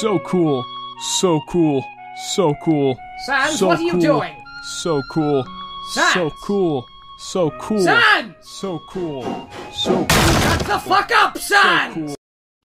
So cool. So cool. So cool. Sans, So what are you cool. doing? So cool. Sans! So cool. So cool. Sans! So cool. So cool. Shut the fuck up, Sans! cool.